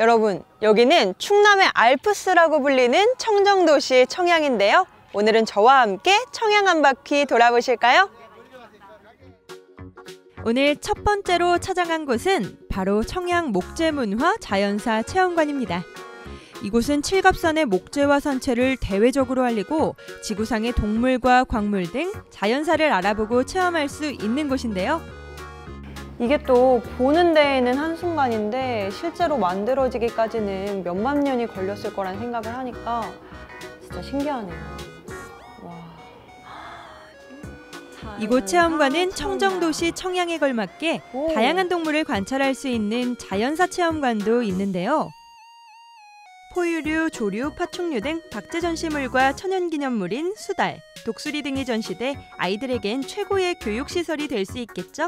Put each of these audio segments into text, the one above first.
여러분, 여기는 충남의 알프스라고 불리는 청정도시 청양인데요. 오늘은 저와 함께 청양 한 바퀴 돌아보실까요? 오늘 첫 번째로 찾아간 곳은 바로 청양 목재문화 자연사 체험관입니다. 이곳은 칠갑산의 목재와 산채를 대외적으로 알리고 지구상의 동물과 광물 등 자연사를 알아보고 체험할 수 있는 곳인데요. 이게 또 보는 데에는 한순간인데 실제로 만들어지기까지는 몇만 년이 걸렸을 거란 생각을 하니까 진짜 신기하네요. 와. 이곳 체험관은 청정도시 청양에 걸맞게 다양한 동물을 관찰할 수 있는 자연사 체험관도 있는데요. 포유류, 조류, 파충류 등 박제 전시물과 천연기념물인 수달, 독수리 등이 전시돼 아이들에겐 최고의 교육시설이 될 수 있겠죠?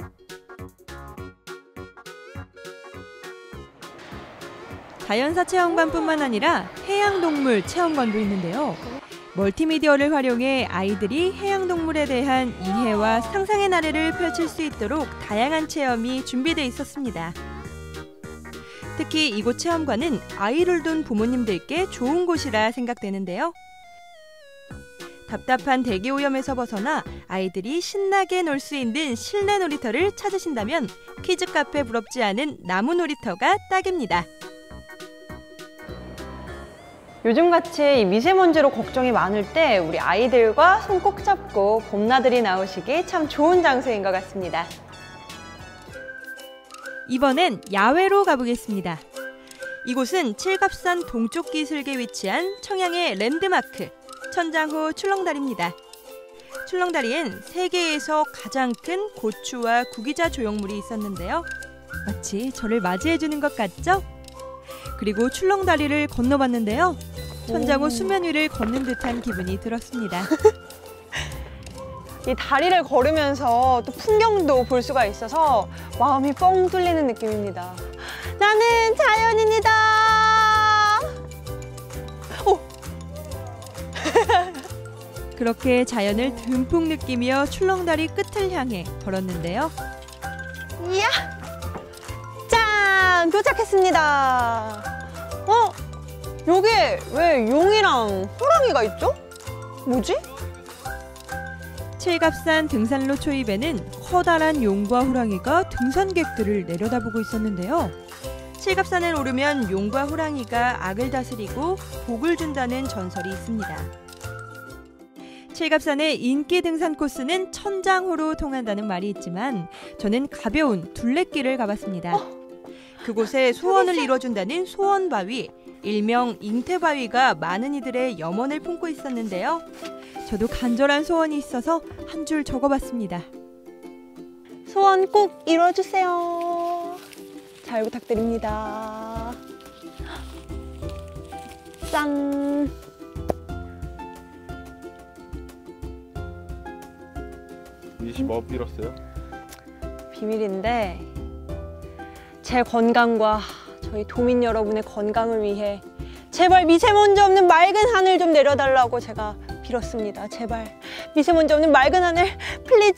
자연사 체험관뿐만 아니라 해양동물 체험관도 있는데요. 멀티미디어를 활용해 아이들이 해양동물에 대한 이해와 상상의 나래를 펼칠 수 있도록 다양한 체험이 준비되어 있었습니다. 특히 이곳 체험관은 아이를 둔 부모님들께 좋은 곳이라 생각되는데요. 답답한 대기 오염에서 벗어나 아이들이 신나게 놀 수 있는 실내 놀이터를 찾으신다면 키즈 카페 부럽지 않은 나무 놀이터가 딱입니다. 요즘같이 미세먼지로 걱정이 많을 때 우리 아이들과 손 꼭 잡고 봄나들이 나오시기 참 좋은 장소인 것 같습니다. 이번엔 야외로 가보겠습니다. 이곳은 칠갑산 동쪽 기슭에 위치한 청양의 랜드마크, 천장호 출렁다리입니다. 출렁다리엔 세계에서 가장 큰 고추와 구기자 조형물이 있었는데요. 마치 저를 맞이해주는 것 같죠? 그리고 출렁다리를 건너봤는데요. 천장호 수면 위를 걷는 듯한 기분이 들었습니다. 이 다리를 걸으면서 또 풍경도 볼 수가 있어서 마음이 뻥 뚫리는 느낌입니다. 나는 자연인이다. 오. 그렇게 자연을 듬뿍 느끼며 출렁다리 끝을 향해 걸었는데요. 이야! 짠! 도착했습니다. 여기에 왜 용이랑 호랑이가 있죠? 뭐지? 칠갑산 등산로 초입에는 커다란 용과 호랑이가 등산객들을 내려다보고 있었는데요. 칠갑산을 오르면 용과 호랑이가 악을 다스리고 복을 준다는 전설이 있습니다. 칠갑산의 인기 등산 코스는 천장호로 통한다는 말이 있지만 저는 가벼운 둘레길을 가봤습니다. 그곳에 소원을 이뤄준다는 소원바위, 일명 잉태바위가 많은 이들의 염원을 품고 있었는데요. 저도 간절한 소원이 있어서 한 줄 적어봤습니다. 소원 꼭 이뤄주세요. 잘 부탁드립니다. 짠! 이씨 뭐 빌었어요? 비밀인데 제 건강과 저희 도민 여러분의 건강을 위해 제발 미세먼지 없는 맑은 하늘 좀 내려달라고 제가 빌었습니다. 제발 미세먼지 없는 맑은 하늘 플리즈.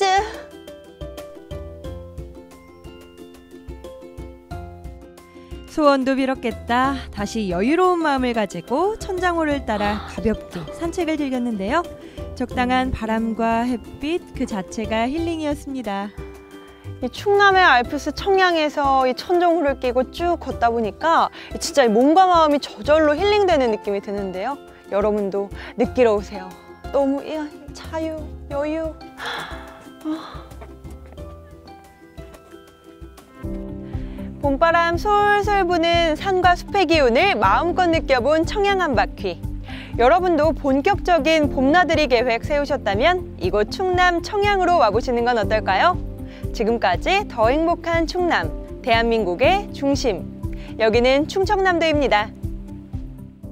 소원도 빌었겠다. 다시 여유로운 마음을 가지고 천장호를 따라 가볍게 산책을 즐겼는데요. 적당한 바람과 햇빛 그 자체가 힐링이었습니다. 이 충남의 알프스 청양에서 이 천정호를 끼고 쭉 걷다 보니까 진짜 몸과 마음이 저절로 힐링되는 느낌이 드는데요. 여러분도 느끼러 오세요. 너무 자유, 여유. 봄바람 솔솔 부는 산과 숲의 기운을 마음껏 느껴본 청양 한 바퀴. 여러분도 본격적인 봄나들이 계획 세우셨다면 이곳 충남 청양으로 와보시는 건 어떨까요? 지금까지 더 행복한 충남, 대한민국의 중심. 여기는 충청남도입니다.